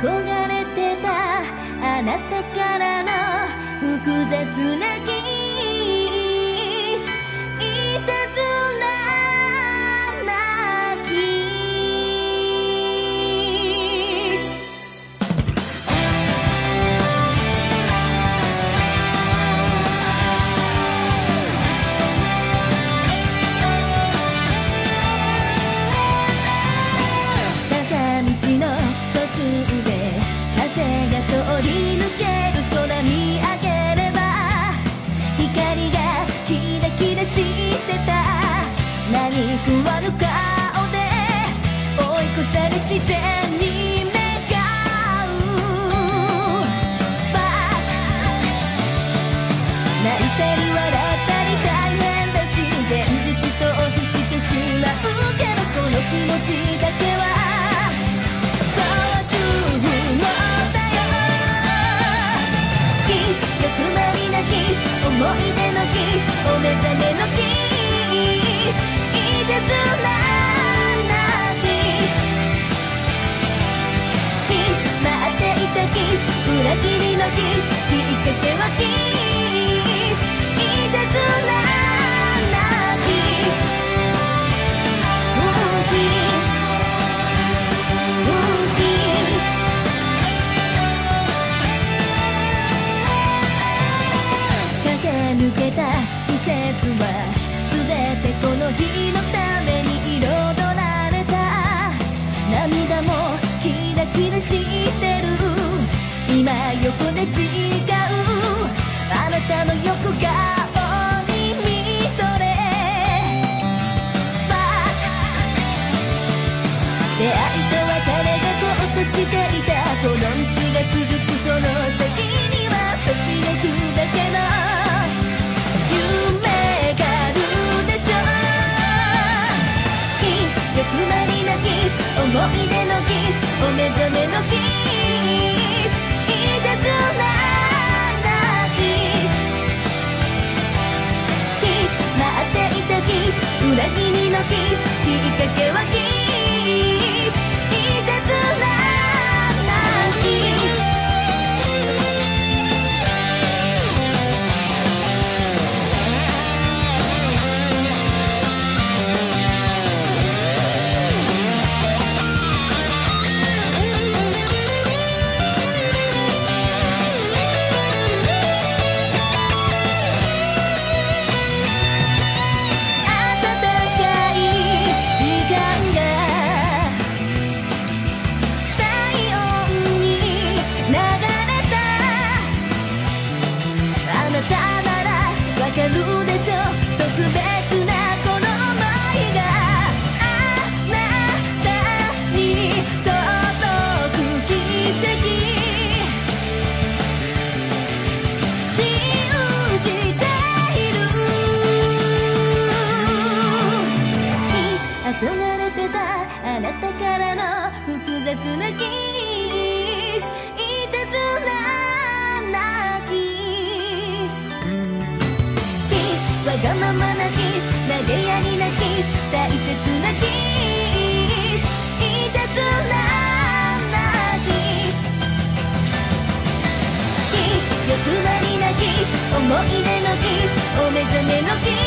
憧れてたあなたからの複雑なキス、いたずらなキス。坂道の途中で風が通り抜ける空見上げれば光がキラキラしてた。何食わぬ顔で追い越され自然に向かうスパーク。泣いたり笑ったり大変だし現実逃避してしまうけどこの気持ちだけはそう十分だよ。キス欲張りなキス思い出のキスお目覚めのキスいたずらなキス。キス待っていたキス裏切りのキスきっかけはキスいたずらなキス。キス駆け抜けた季節は全てこの日のために彩られた。涙もキラキラしてる今横で違うあなたの横顔に見とれスパーク。出会いと別れが交差していたこの道が続くその先にはときめくだけの夢があるでしょ。キス欲張りなキス思い出のキスお目覚めのキスいたずらなキス。キス待っていたキス裏切りのキスきっかけはキスいたずらなキス。わかるでしょ特別なこの想いがあなたに届く奇跡信じている。キス憧れてたあなたからの複雑なキスいたずらなキス。わがままなキス投げやりなキス大切なキスいたずらなキス。キス欲張りなキス思い出のキスお目覚めのキス